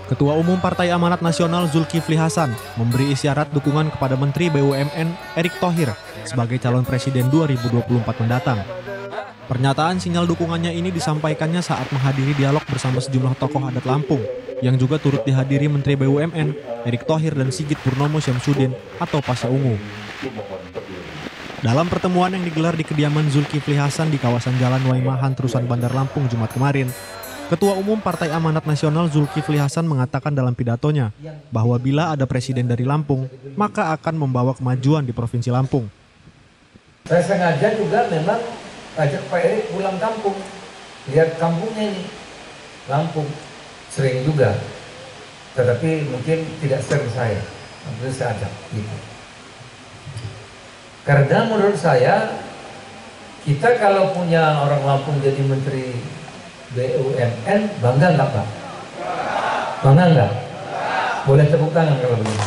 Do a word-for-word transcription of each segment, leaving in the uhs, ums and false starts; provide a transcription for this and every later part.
Ketua Umum Partai Amanat Nasional Zulkifli Hasan memberi isyarat dukungan kepada Menteri B U M N Erick Thohir sebagai calon presiden dua ribu dua puluh empat mendatang. Pernyataan sinyal dukungannya ini disampaikannya saat menghadiri dialog bersama sejumlah tokoh adat Lampung yang juga turut dihadiri Menteri B U M N Erick Thohir dan Sigit Purnomo Syamsuddin atau Pasha Ungu. Dalam pertemuan yang digelar di kediaman Zulkifli Hasan di kawasan Jalan Waimahan Terusan Bandar Lampung Jumat kemarin, Ketua Umum Partai Amanat Nasional Zulkifli Hasan mengatakan dalam pidatonya bahwa bila ada presiden dari Lampung, maka akan membawa kemajuan di Provinsi Lampung. Saya sengaja juga memang ajak Pak Erick pulang kampung, lihat kampungnya ini, Lampung, sering juga, tetapi mungkin tidak sering saya, mungkin saya ajak gitu. Karena menurut saya, kita kalau punya orang Lampung jadi Menteri B U M N, bangga nggak Pak? Bangga nggak? Boleh tepuk tangan kalau begini.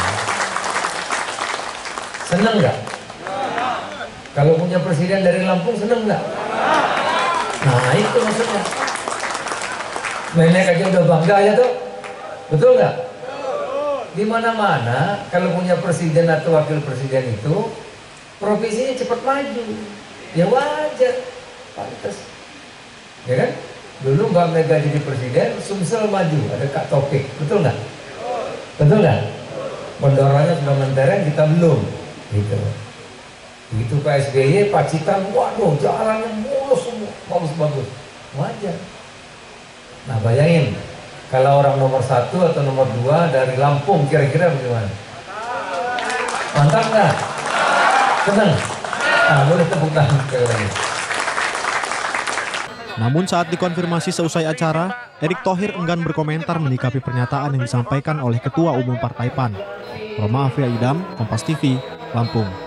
Senang nggak? Kalau punya presiden dari Lampung, senang nggak? Nah itu maksudnya. Nenek aja udah bangga ya tuh, betul nggak? Di mana-mana kalau punya presiden atau wakil presiden itu, provinsinya cepat maju, ya wajar, pantas. Ya kan? Dulu Mbak Mega jadi presiden, Sumsel maju, ada Kak Taufik, betul nggak? Betul nggak? Pendorongnya sudah mentereng, kita belum, gitu. Begitu Pak S B Y, Pacitan, waduh, jalannya mulus semua, bagus-bagus, wajar. Nah bayangin, kalau orang nomor satu atau nomor dua dari Lampung, kira-kira bagaimana? Mantap nggak? Senang? Nah, boleh tepuk tangan sekali lagi. Namun saat dikonfirmasi seusai acara, Erick Thohir enggan berkomentar menyikapi pernyataan yang disampaikan oleh Ketua Umum Partai P A N. Roma Afria Idam, Kompas T V, Lampung.